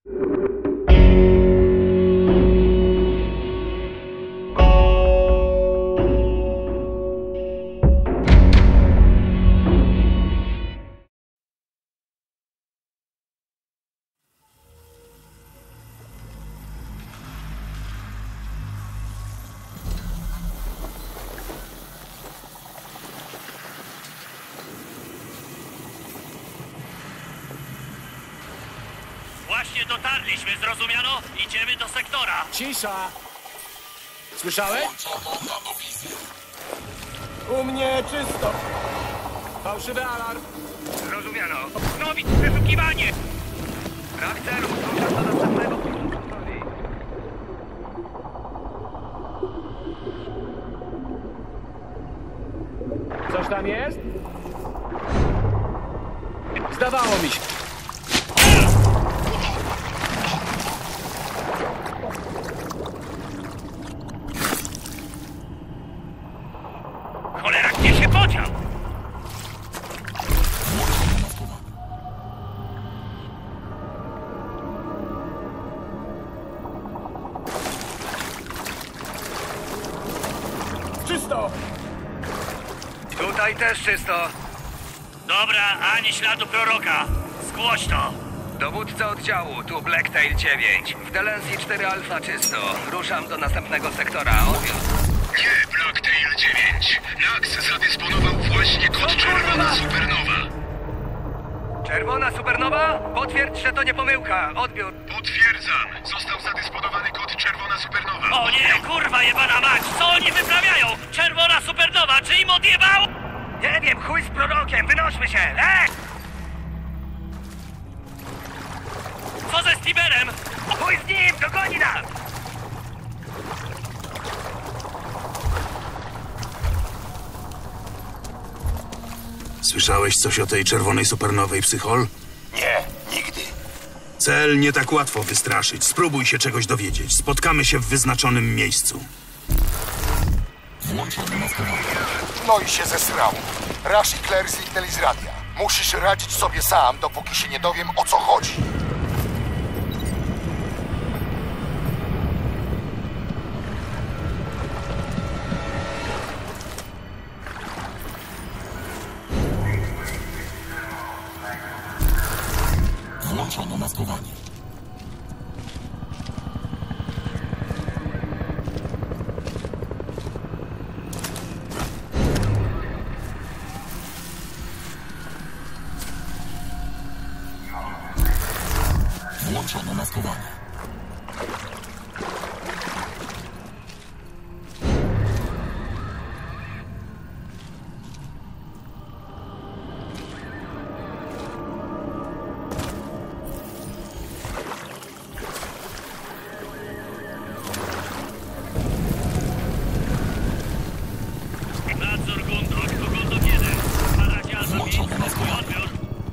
Właśnie dotarliśmy, zrozumiano? Idziemy do sektora. Cisza! Słyszałeś? U mnie czysto. Fałszywy alarm. Zrozumiano. Wznowić przeszukiwanie! Brak celu, ruszam do następnego punktu. Coś tam jest? Zdawało mi się. Cholera, gdzie się podział? Czysto! Tutaj też czysto. Dobra, ani śladu proroka. Zgłoś to. Dowódca oddziału, tu Blacktail 9. W Delancey 4 Alpha czysto. Ruszam do następnego sektora. Odbiór. Nie, Blacktail 9. Nax zadysponował właśnie kod Czerwona Supernowa. Czerwona supernowa? Potwierdź, że to nie pomyłka. Odbiór. Potwierdzam. Został zadysponowany kod Czerwona Supernowa. O nie, kurwa jebana mać! Co oni wyprawiają? Czerwona supernowa, czy im odjebał? Nie wiem, chuj z prorokiem, wynośmy się! Co ze Stiberem? Chuj z nim, dogoni nas! Słyszałeś coś o tej czerwonej supernowej, Psychol? Nie, nigdy. Cel nie tak łatwo wystraszyć. Spróbuj się czegoś dowiedzieć. Spotkamy się w wyznaczonym miejscu. No i się zesrało. Rush i Claire zniknęli z radia. Musisz radzić sobie sam, dopóki się nie dowiem, o co chodzi. Włączono maskowanie. Włączono maskowanie. Nadzór Gundok, to Gundok 1. Paradziazo, odbiór.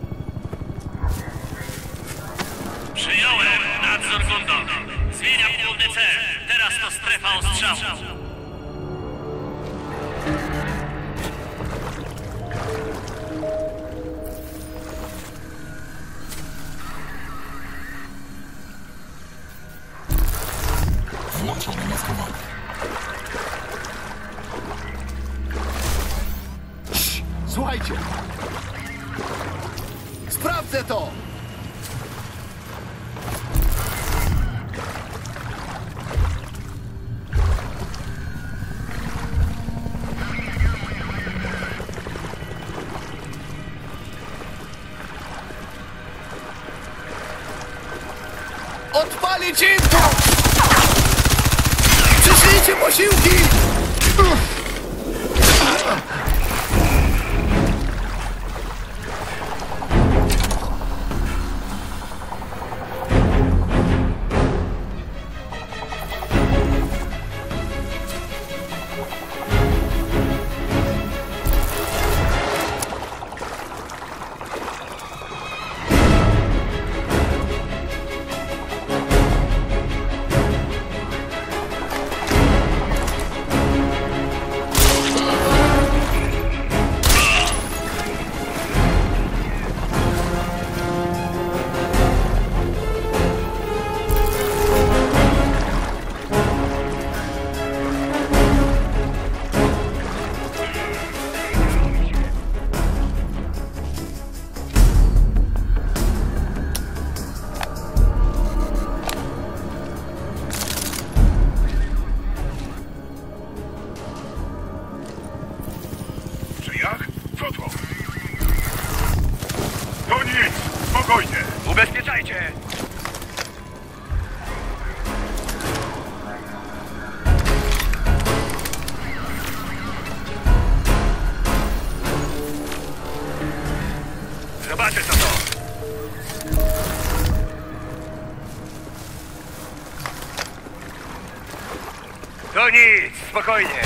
Przyjąłem, nadzór Gundok. Zmieniam główny cel. Teraz to strefa ostrzału. Włączono maskowanie. Słuchajcie! Sprawdzę to! Odpalić intro! Przyszlijcie posiłki! To nic, spokojnie.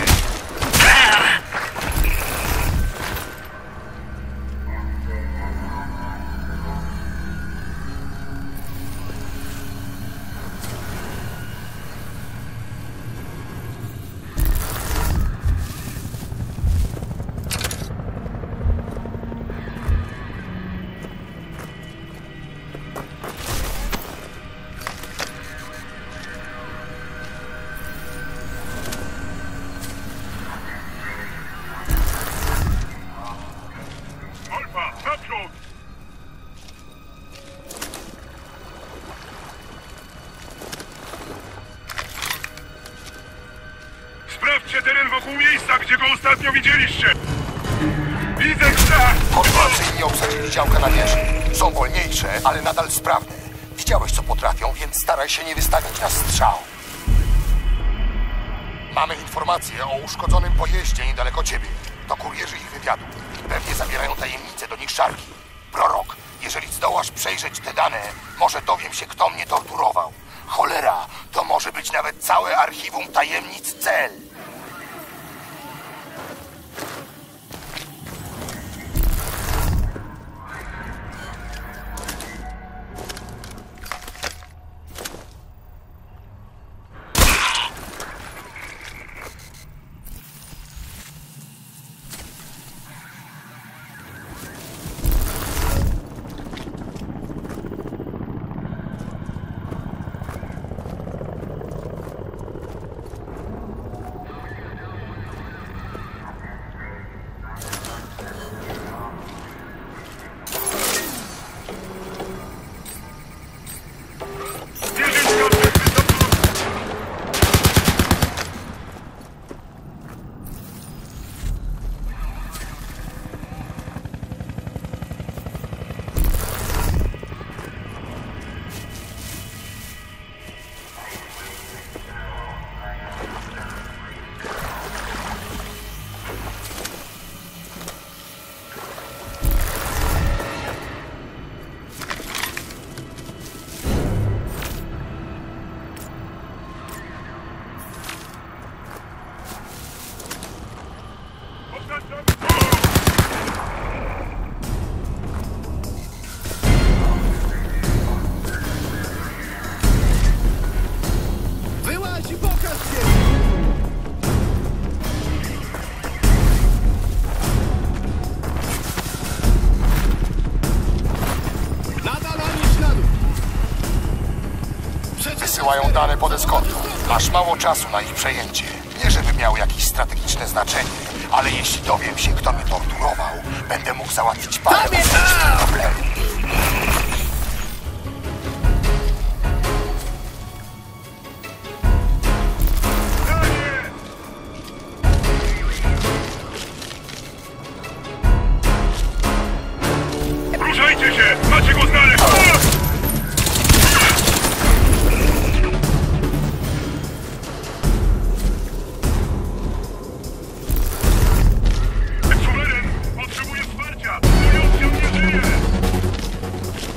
Alfa, naprzód! Sprawdźcie teren wokół miejsca, gdzie go ostatnio widzieliście! Widzę krzak! Korporacyjni obsadzili działka na wieży. Są wolniejsze, ale nadal sprawne. Widziałeś, co potrafią, więc staraj się nie wystawiać na strzał. Mamy informacje o uszkodzonym pojeździe niedaleko ciebie. To kurierzy ich wywiadu. Pewnie zabierają tajemnice do niszczarki. Prorok, jeżeli zdołasz przejrzeć te dane, może dowiem się, kto mnie torturował. Cholera, to może być nawet całe archiwum tajemnic cel. Wyłaź i pokaż się! Nadal ani śladu! Wysyłają dane pod eskortą. Masz mało czasu na ich przejęcie. Nie żeby miał jakieś strategiczne znaczenie, ale jeśli dowiem się, kto mnie torturował, będę mógł załatwić parę problemów. Ruszajcie się! Macie go znaleźć! Suweren! Potrzebuję wsparcia! Mój oddział nie żyje!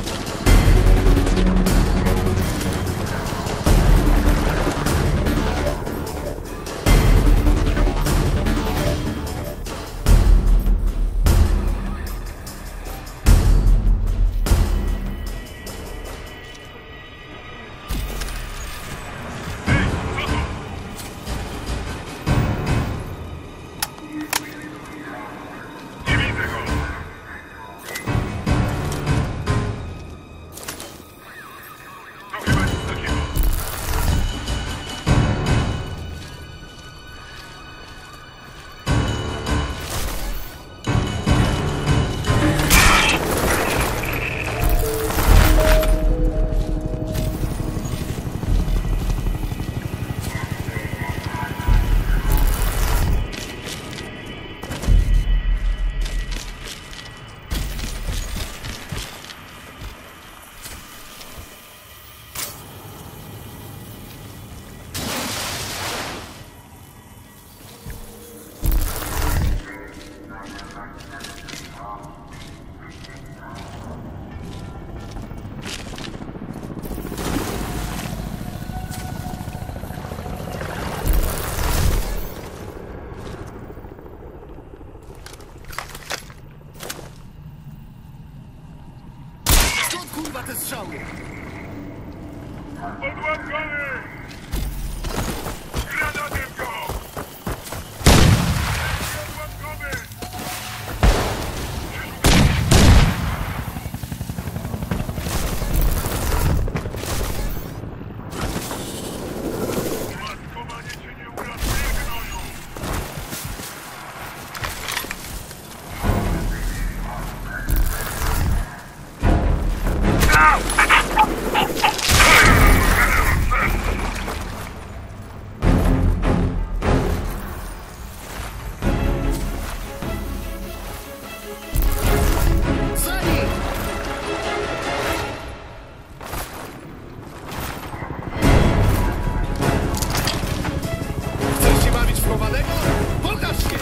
Chcesz się bawić w chowanego? Pokaż się!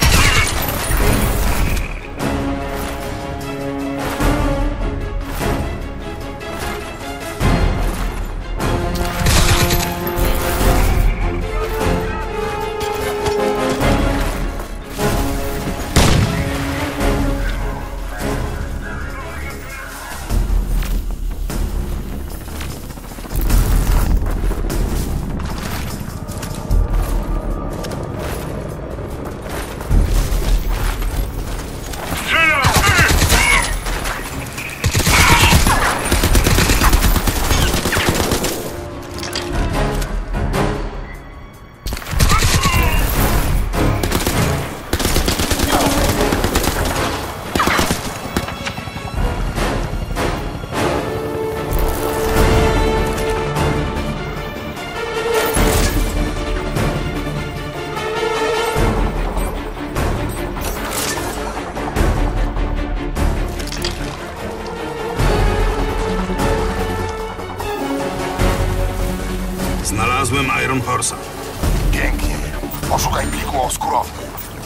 Znalazłem Iron Horse'a. Pięknie. Poszukaj pliku oskurowym.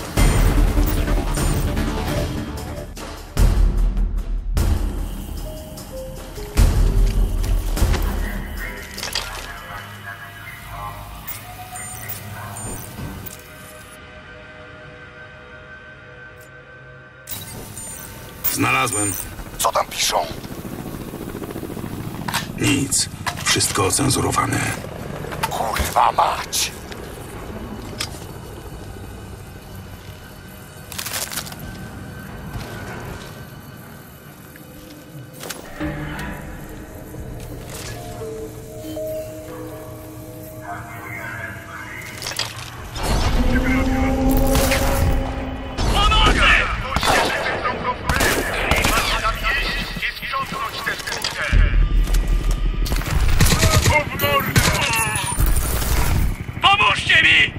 Znalazłem. Co tam piszą? Nic. Wszystko ocenzurowane. Kurwa mać! Pomóżcie mi!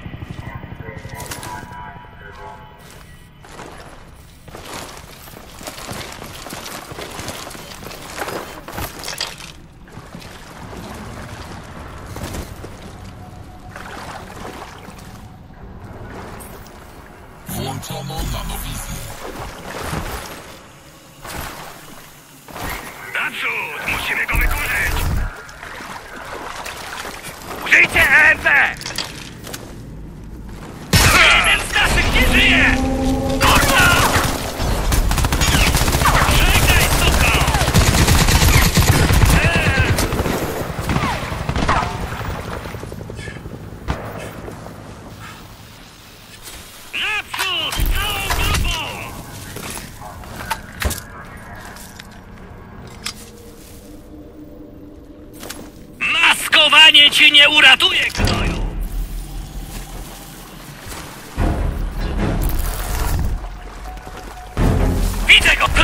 Włączono nanowizję. Naprzód! Musimy go wykurzyć! Użyjcie EMP! Jeden z naszych nie żyje! Kurwa! Żegnaj, suko! Naprzód! Całą grupą! Maskowanie ci nie uratuje, gnoju! Widzę go!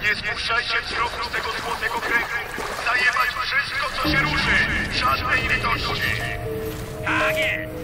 Nie spuszczajcie wzroku z tego złotego kręgu. Zajebać wszystko, co się ruszy. Żadnej litości. Tak jest!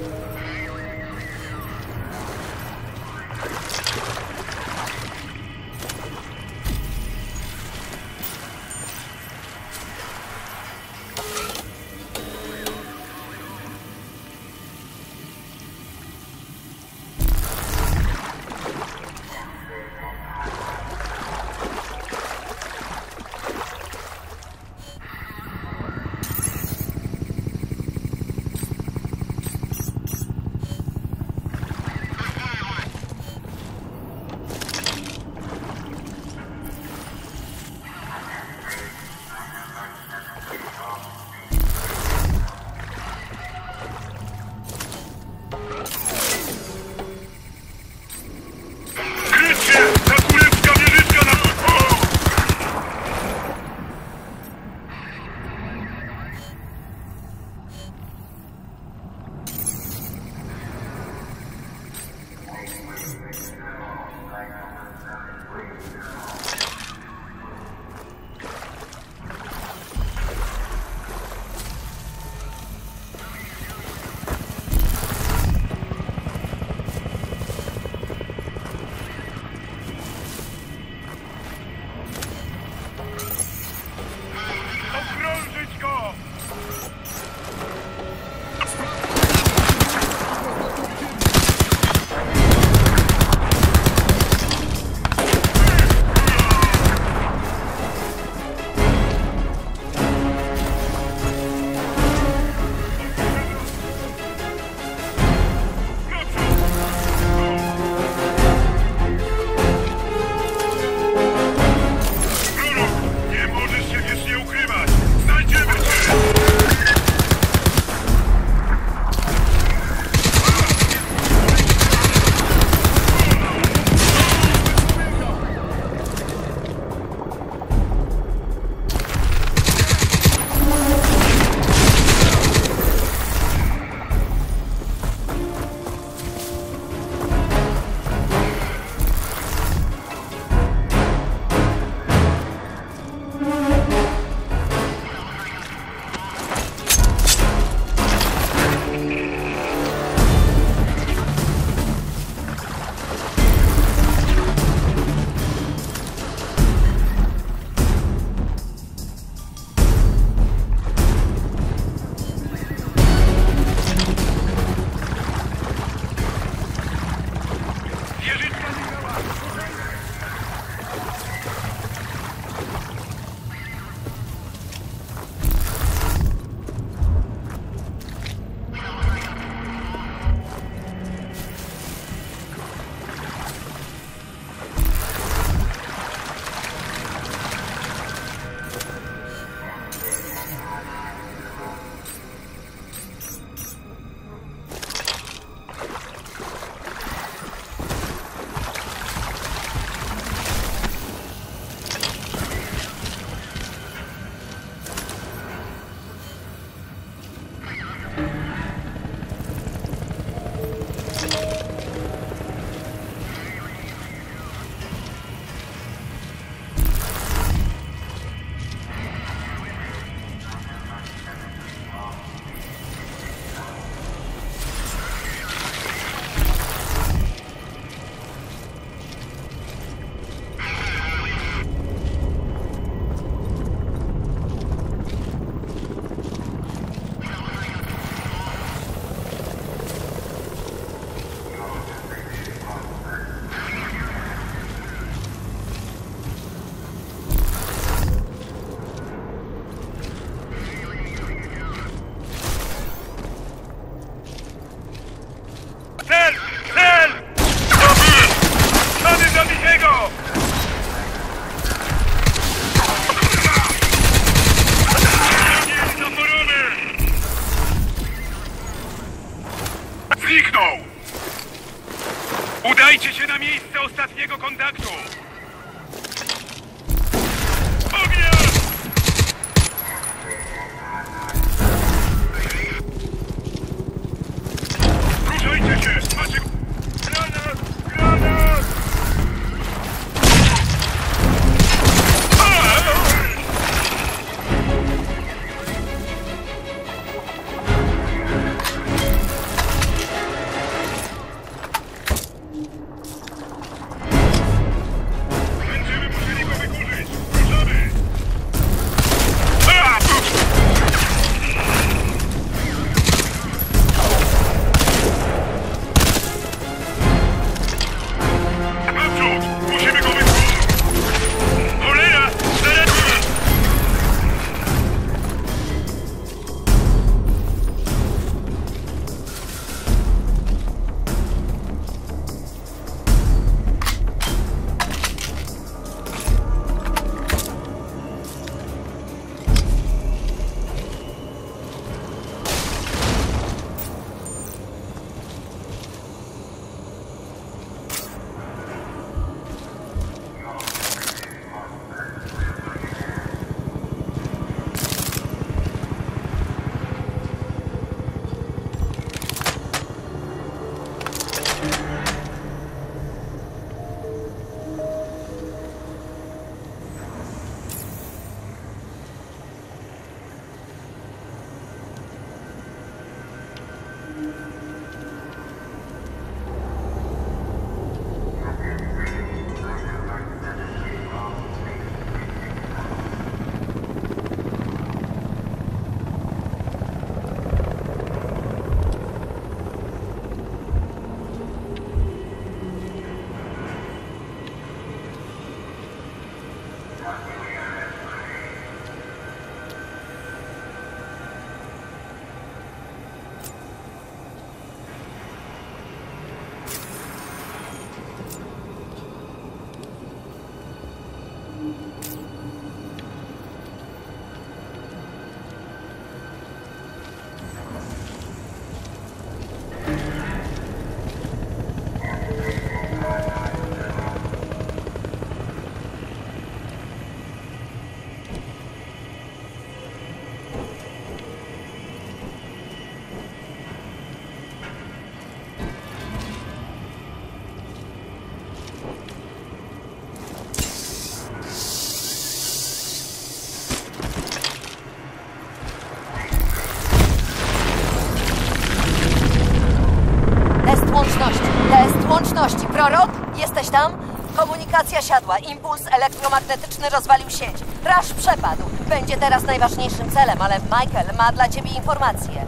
Test łączności. Prorok? Jesteś tam? Komunikacja siadła. Impuls elektromagnetyczny rozwalił sieć. Rush przepadł. Będzie teraz najważniejszym celem, ale Michael ma dla ciebie informacje.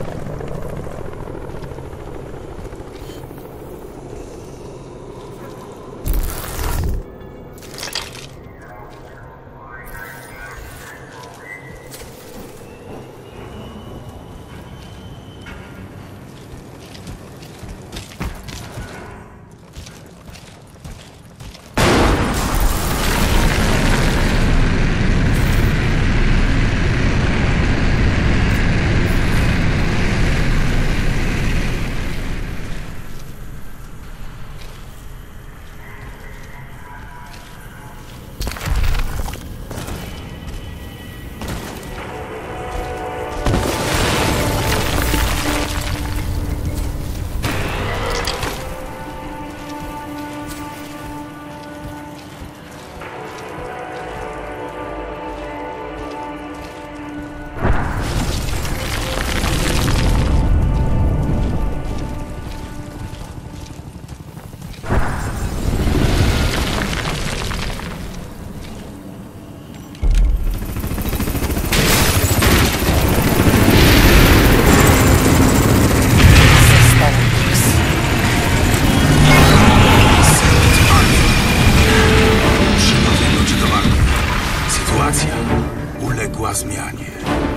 Zmianie.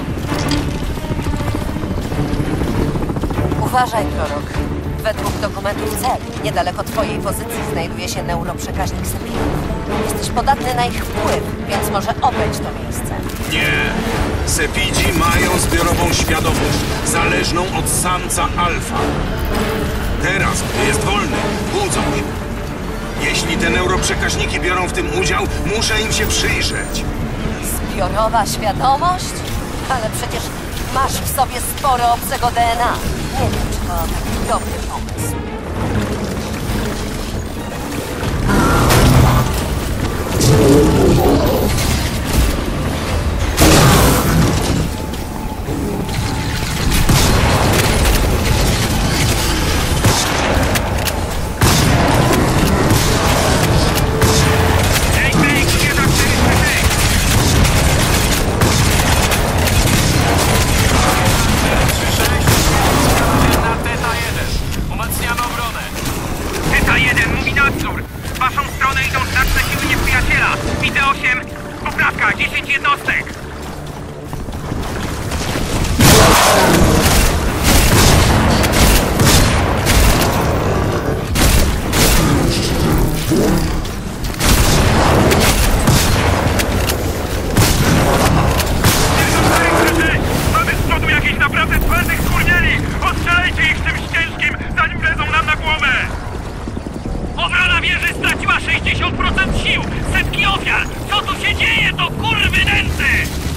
Uważaj, Prorok. Według dokumentów cel, niedaleko twojej pozycji znajduje się neuroprzekaźnik Sepidów. Jesteś podatny na ich wpływ, więc może obejść to miejsce. Nie. Sepidzi mają zbiorową świadomość, zależną od samca alfa. Teraz, gdy jest wolny, budzą się. Jeśli te neuroprzekaźniki biorą w tym udział, muszę im się przyjrzeć. Zbiorowa świadomość? Ale przecież masz w sobie sporo obcego DNA. Nie wiem, czy to taki dobry pomysł. Poprawka, 10 jednostek! Mamy z przodu jakieś naprawdę twardych skurwieli! Ostrzelajcie ich tym ścieżkiem, zanim wlezą nam na głowę! Obrona wieży straciła 60% sił! Setki ofiar! Co tu się dzieje, to kurwy nędzy!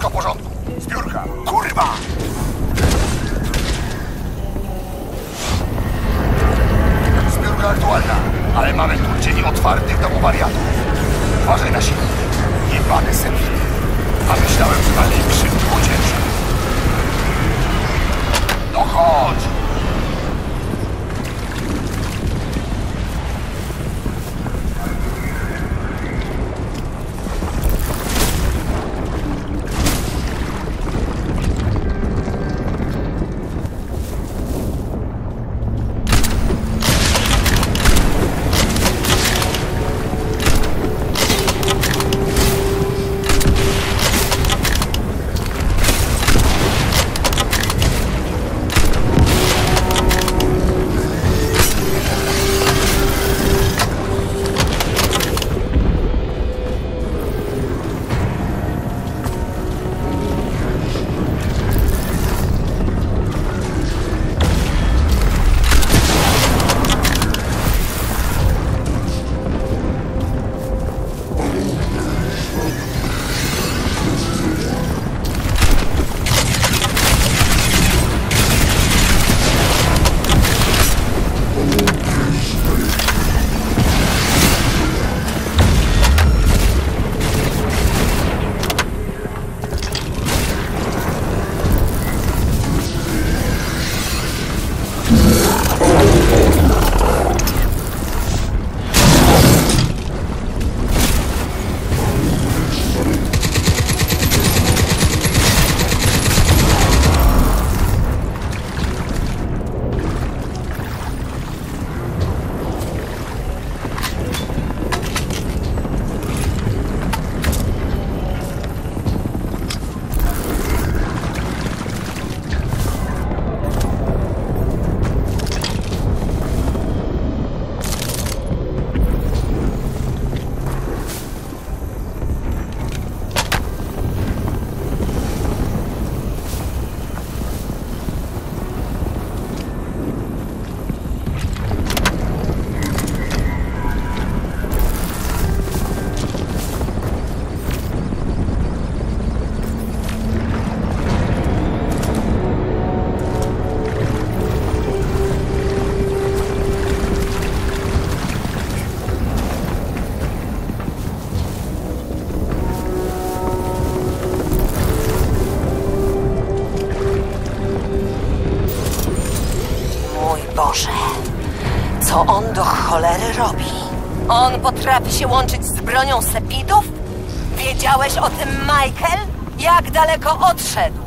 Wszystko w porządku. Zbiórka. Kurwa! Zbiórka aktualna, ale mamy tu dzień otwartych domu wariatów. Uważaj na silnik. Jebane sepiny. A myślałem, że na większym młodzieży. No chodź! Boże, co on do cholery robi? On potrafi się łączyć z bronią Sepidów? Wiedziałeś o tym, Michael? Jak daleko odszedł?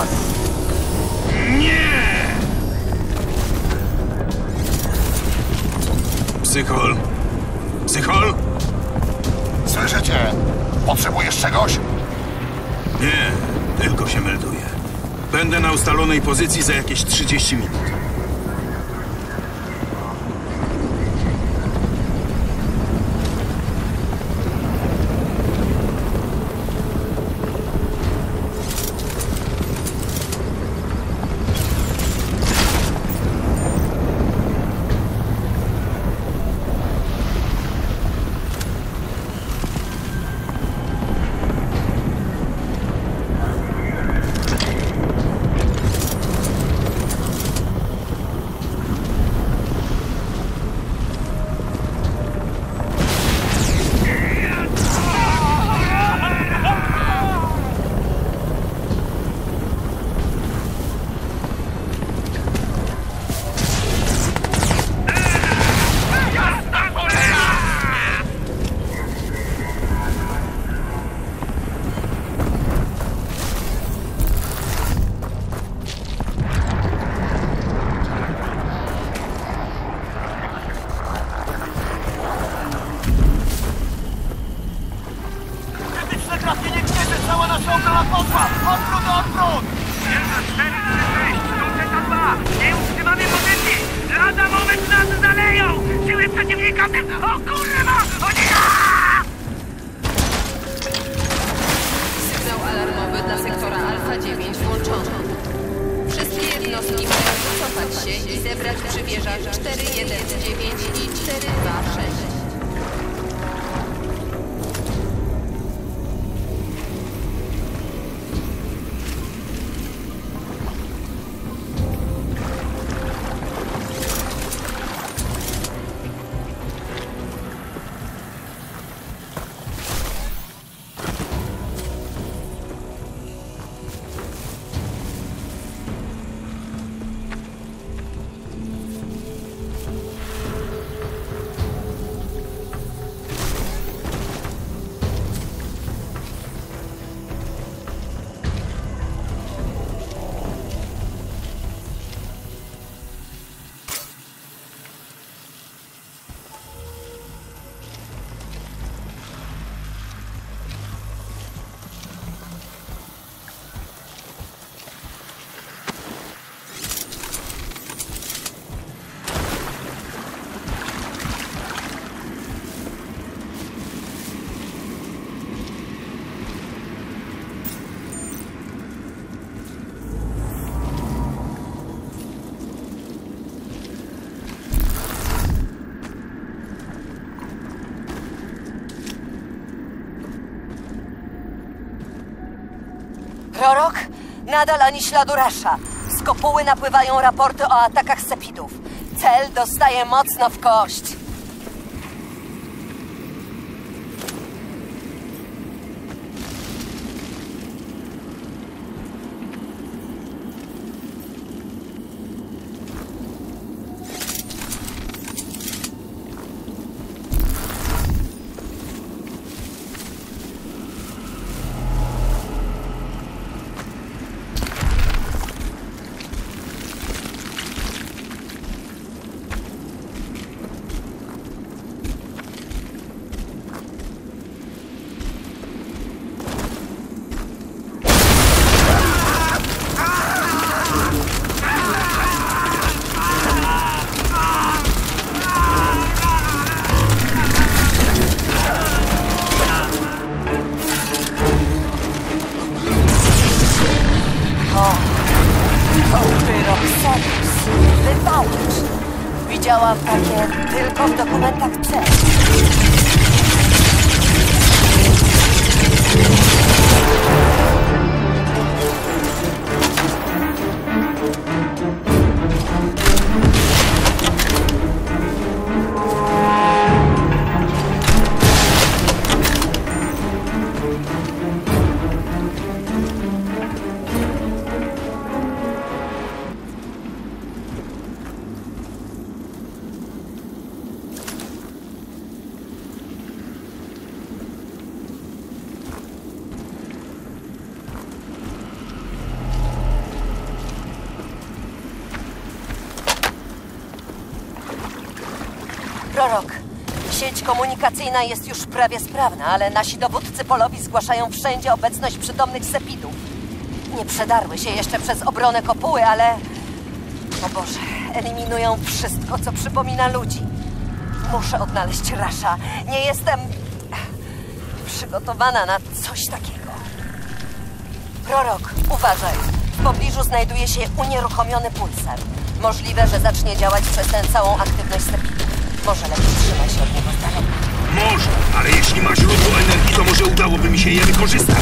Legion! Psychol! Psychol! Słyszycie? Potrzebujesz czegoś? Nie, tylko się melduję. Będę na ustalonej pozycji za jakieś 30 minut. Sygnał alarmowy dla sektora Alfa 9 włączony. Wszystkie jednostki mają wycofać się i zebrać przy wieżach 419 i 426. Prorok? Nadal ani śladu Rasha. Z kopuły napływają raporty o atakach Sepidów. Cel dostaje mocno w kość. Wybałacz. Widziałam takie tylko w dokumentach C. Prorok, sieć komunikacyjna jest już prawie sprawna, ale nasi dowódcy polowi zgłaszają wszędzie obecność przytomnych sepidów. Nie przedarły się jeszcze przez obronę kopuły, ale... O Boże, eliminują wszystko, co przypomina ludzi. Muszę odnaleźć Rasha. Nie jestem... przygotowana na coś takiego. Prorok, uważaj. W pobliżu znajduje się unieruchomiony pulsar. Możliwe, że zacznie działać przez tę całą aktywność sepidów. Może lepiej trzymaj się od niego z daleka. Może, ale jeśli ma źródło energii, to może udałoby mi się je wykorzystać.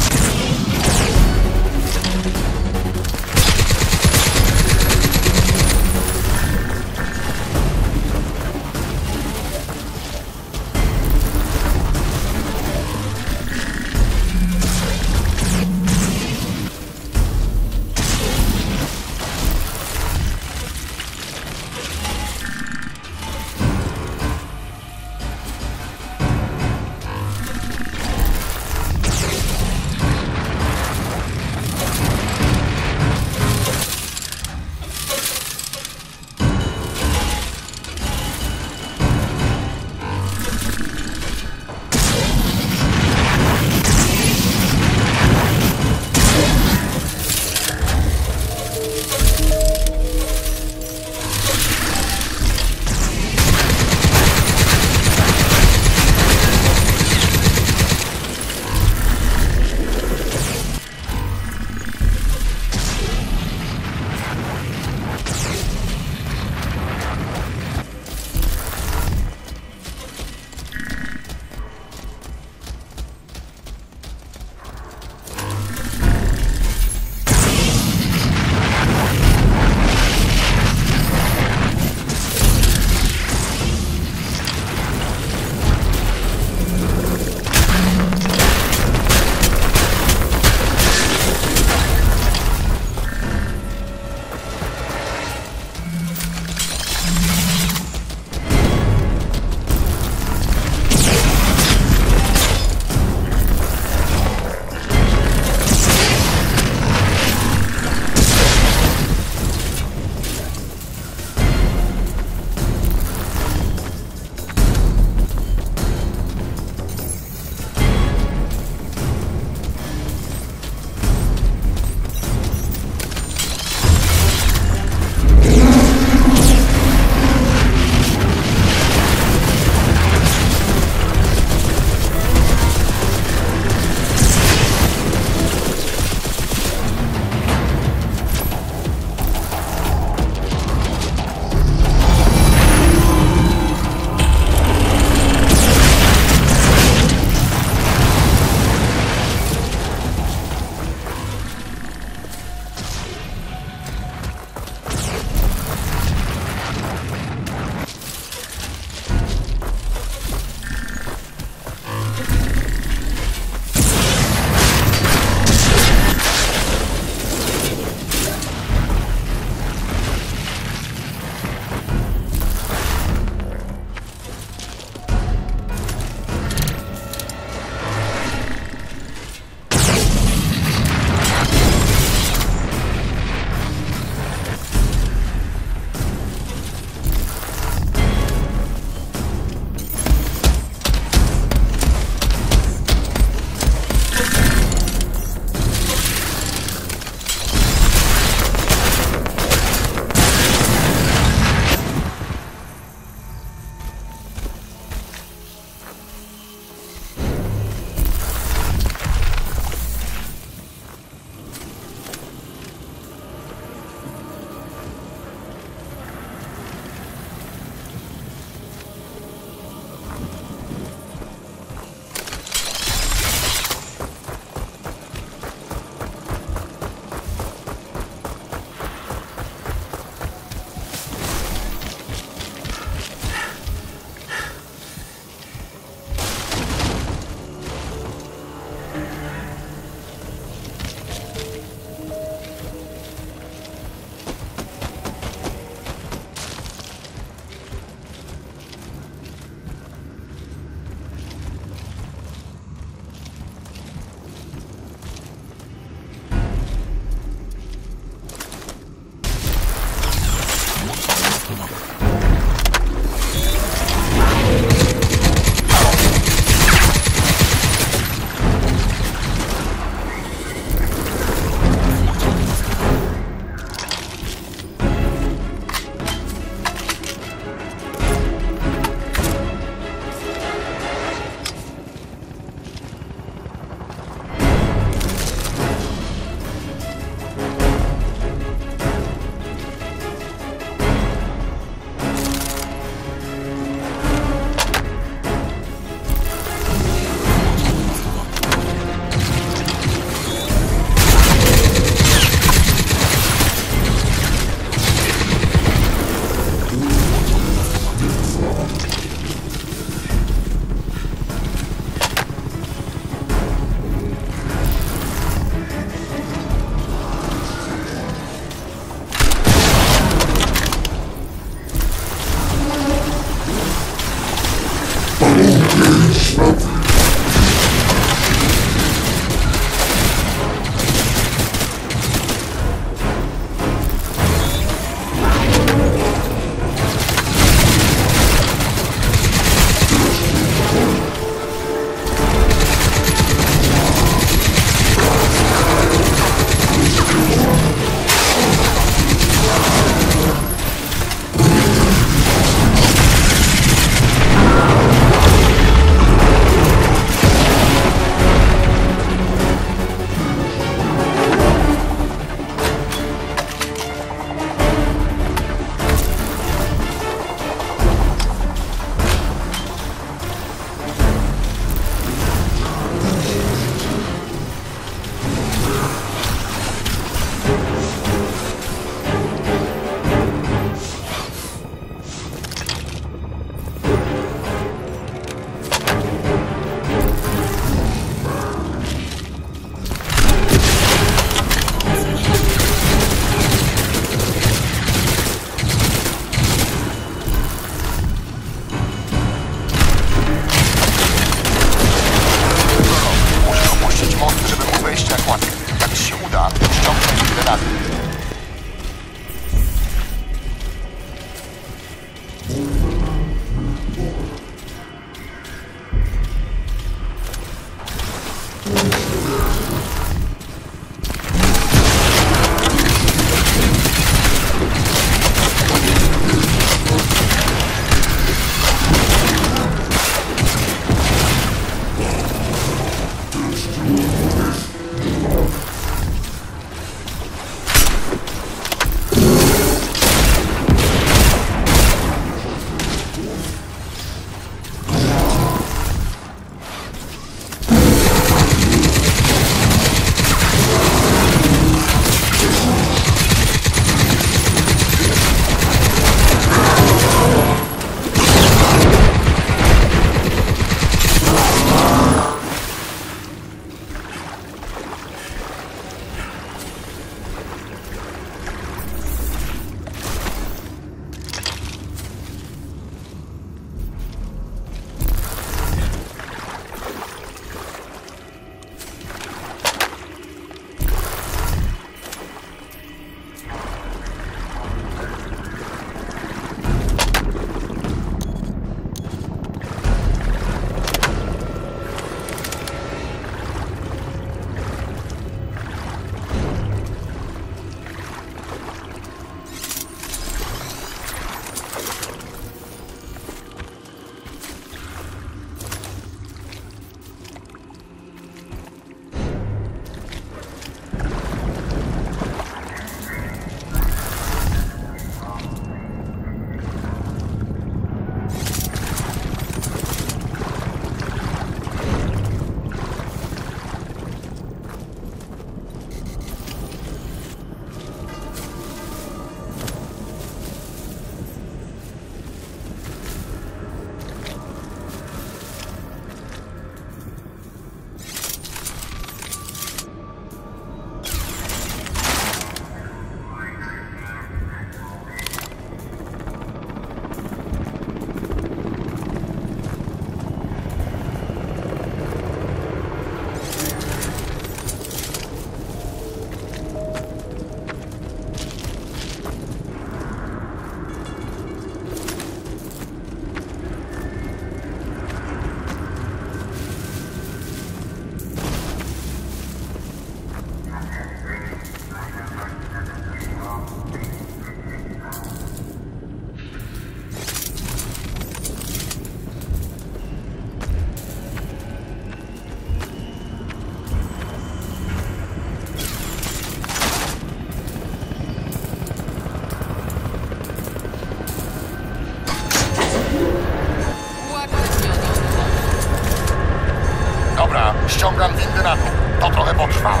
Ściągam windy na dół. To trochę potrwa.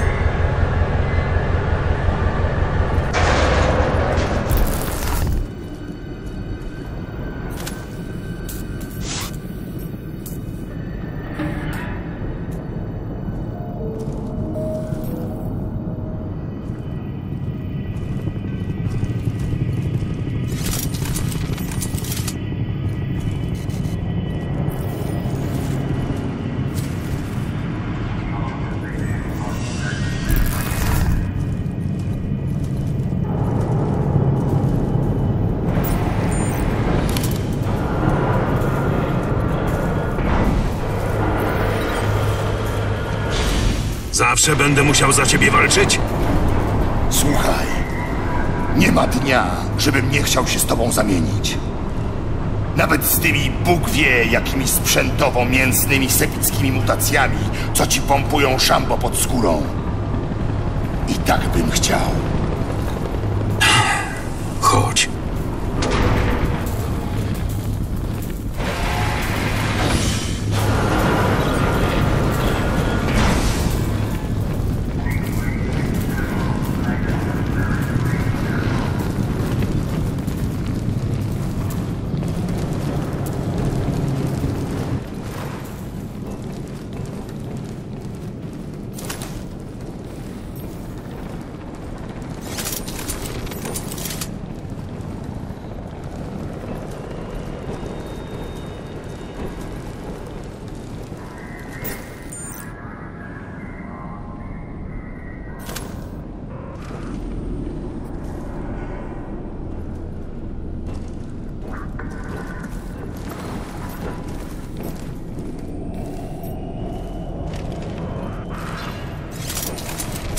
Zawsze będę musiał za ciebie walczyć? Słuchaj, nie ma dnia, żebym nie chciał się z tobą zamienić. Nawet z tymi Bóg wie jakimi sprzętowo-mięsnymi sepickimi mutacjami, co ci pompują szambo pod skórą. I tak bym chciał. Chodź.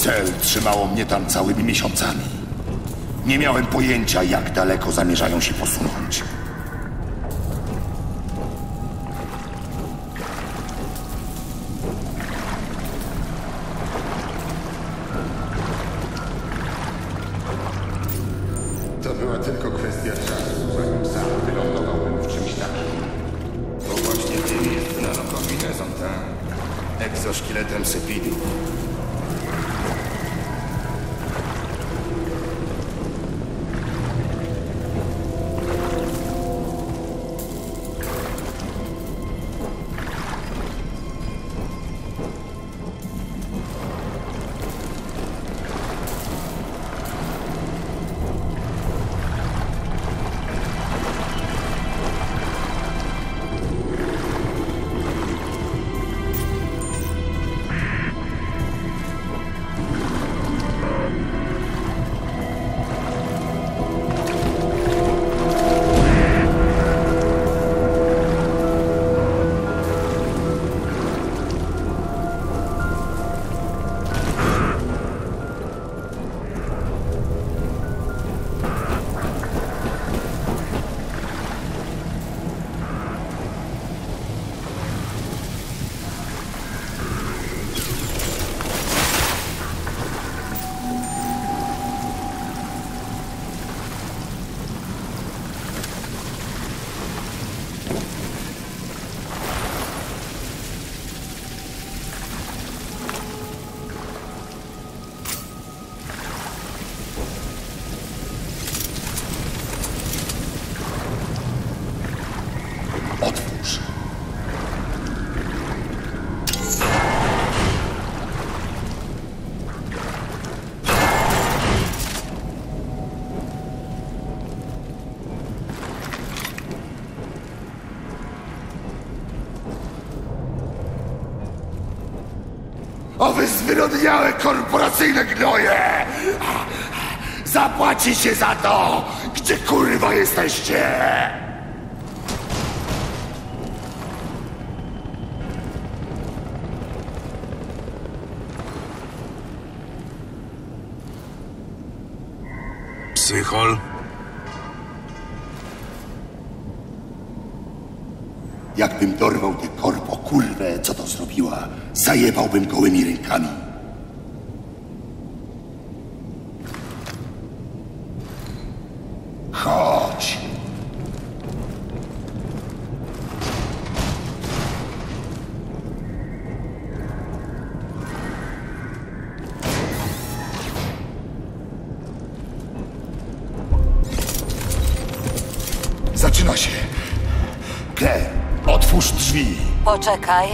cel trzymało mnie tam całymi miesiącami. Nie miałem pojęcia, jak daleko zamierzają się posunąć. To była tylko kwestia czasu, zanim sam wylądowałbym w czymś takim. Bo właśnie tym jest nanokombinezon, tak? Egzoszkieletem Sepidu. Otwórz. O wy zwyrodniałe korporacyjne gnoje! Zapłacicie za to, gdzie kurwa jesteście! Psychol? Jakbym dorwał tę korpo kurwę, co to zrobiła, zajebałbym gołymi rękami. Chodź. Zaczyna się. Claire, otwórz drzwi. Poczekaj.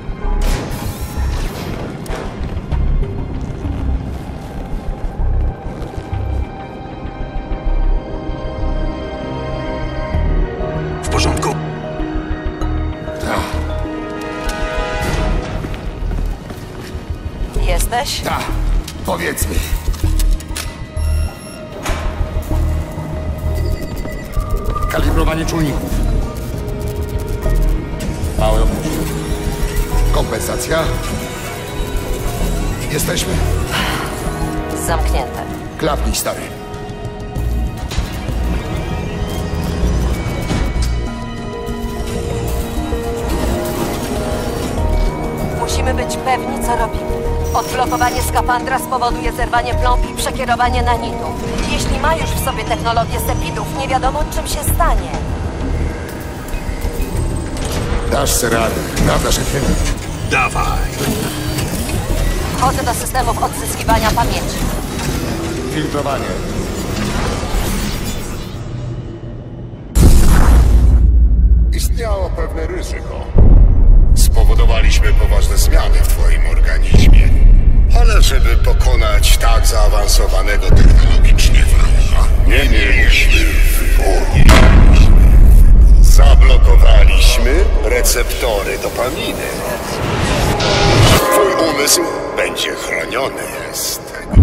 W porządku? Tak, Jesteś? tak, powiedzmy. Kalibrowanie czujników. Małe opóźnienie. Kompensacja. Jesteśmy. Zamknięte. Klapnij, stary. Musimy być pewni, co robimy. Odblokowanie skafandra spowoduje zerwanie plomb i przekierowanie nanitu. Jeśli ma już w sobie technologię sepidów, nie wiadomo, czym się stanie. Dasz sobie radę, prawda, szefie? Dawaj. Wchodzę do systemów odzyskiwania pamięci. Filtrowanie. Istniało pewne ryzyko. Spowodowaliśmy poważne zmiany w twoim organizmie. Ale żeby pokonać tak zaawansowanego technologicznie wroga, nie mieliśmy wyboru. Zablokowaliśmy receptory dopaminy. Twój umysł będzie chroniony z tego.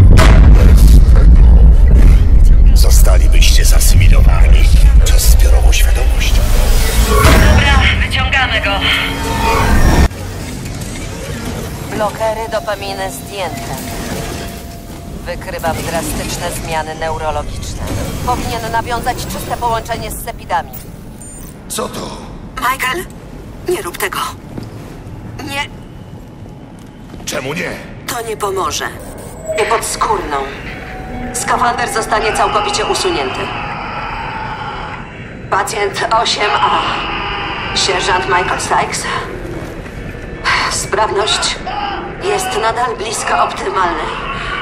Zostalibyście zasymilowani przez zbiorową świadomość. Dobra, wyciągamy go. Blokery dopaminy zdjęte. wykrywam drastyczne zmiany neurologiczne. Powinien nawiązać czyste połączenie z sepidami. Co to? Michael, nie rób tego. Nie, Czemu nie? to nie pomoże. I podskórną. Skafander zostanie całkowicie usunięty. Pacjent 8A. Sierżant Michael Sykes. Sprawność jest nadal blisko optymalnej.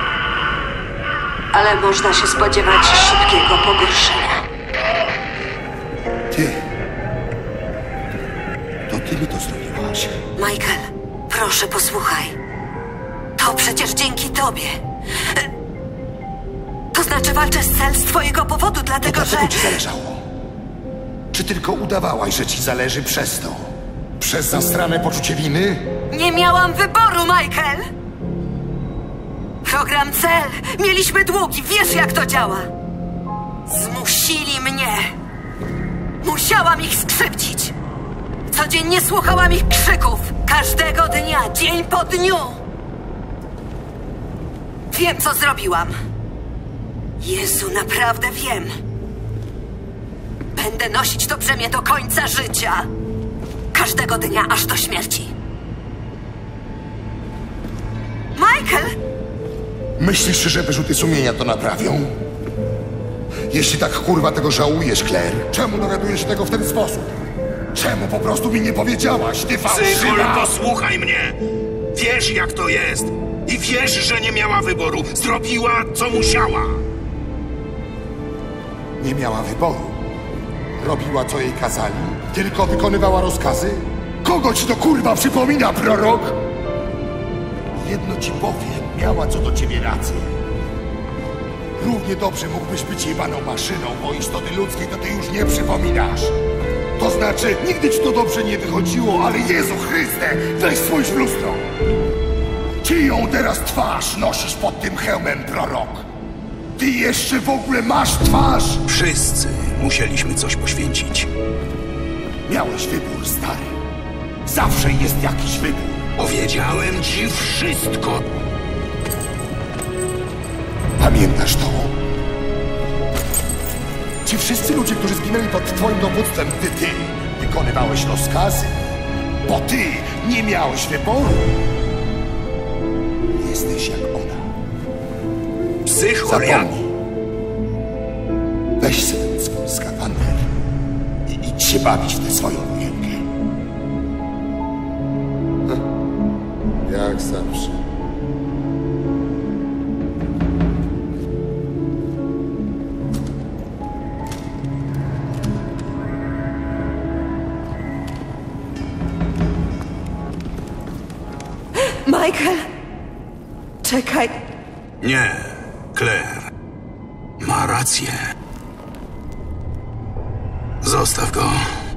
Ale można się spodziewać szybkiego pogorszenia. Ty. To ty mi to zrobiłaś. Michael, proszę posłuchaj. To przecież dzięki tobie. To znaczy walczę z cel z twojego powodu, dlatego że... Dlaczego ci zależało? Czy tylko udawałaś, że ci zależy przez to? Przez zastrane poczucie winy? Nie miałam wyboru, Michael! Program cel. Mieliśmy długi. Wiesz, jak to działa. Zmusili mnie. Musiałam ich skrzywdzić. Codziennie słuchałam ich krzyków. Każdego dnia, dzień po dniu. Wiem, co zrobiłam. Jezu, naprawdę wiem. Będę nosić to brzemię do końca życia. Każdego dnia, aż do śmierci. Michael! Myślisz, że wyrzuty sumienia to naprawią? Jeśli tak kurwa tego żałujesz, Claire, czemu dowiadujesz się tego w ten sposób? Czemu po prostu mi nie powiedziałaś, ty Psychol, fałszywa? posłuchaj mnie! Wiesz, jak to jest! I wiesz, że nie miała wyboru. Zrobiła, co musiała. Nie miała wyboru. Robiła, co jej kazali. Tylko wykonywała rozkazy. Kogo ci to kurwa przypomina, prorok? Jedno ci powiem, miała co do ciebie rację. Równie dobrze mógłbyś być jebaną maszyną, bo istoty ludzkiej to ty już nie przypominasz. To znaczy, nigdy ci to dobrze nie wychodziło, ale Jezu Chryste, weź spójrz w lustro. Czyją teraz twarz nosisz pod tym hełmem, prorok? Ty jeszcze w ogóle masz twarz? Wszyscy musieliśmy coś poświęcić. Miałeś wybór, stary. Zawsze jest jakiś wybór. Powiedziałem ci wszystko. Pamiętasz to? Ci wszyscy ludzie, którzy zginęli pod twoim dowództwem, ty wykonywałeś rozkazy, bo ty nie miałeś wyboru. Jesteś jak ona. Psychol, ja... Zapomnij. Weź sobie ten swój skafander i idź się bawić w tę swoją wojenkę. Jak zawsze. Michael! Czekaj. Nie, Claire. Ma rację. Zostaw go.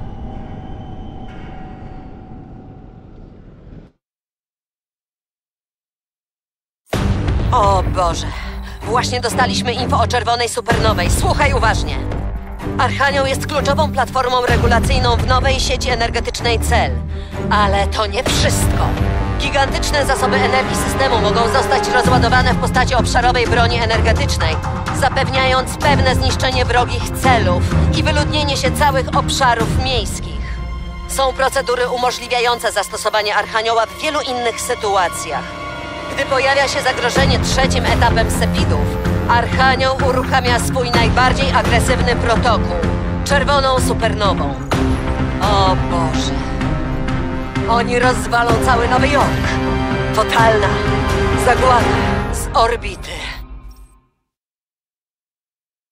O Boże. Właśnie dostaliśmy info o czerwonej supernowej. Słuchaj uważnie. Archanioł jest kluczową platformą regulacyjną w nowej sieci energetycznej CEL. Ale to nie wszystko. Gigantyczne zasoby energii systemu mogą zostać rozładowane w postaci obszarowej broni energetycznej, zapewniając pewne zniszczenie wrogich celów i wyludnienie się całych obszarów miejskich. Są procedury umożliwiające zastosowanie Archanioła w wielu innych sytuacjach. Gdy pojawia się zagrożenie trzecim etapem Sepidów, Archanioł uruchamia swój najbardziej agresywny protokół – czerwoną supernową. O Boże. Oni rozwalą cały Nowy Jork. Totalna zagłada z orbity.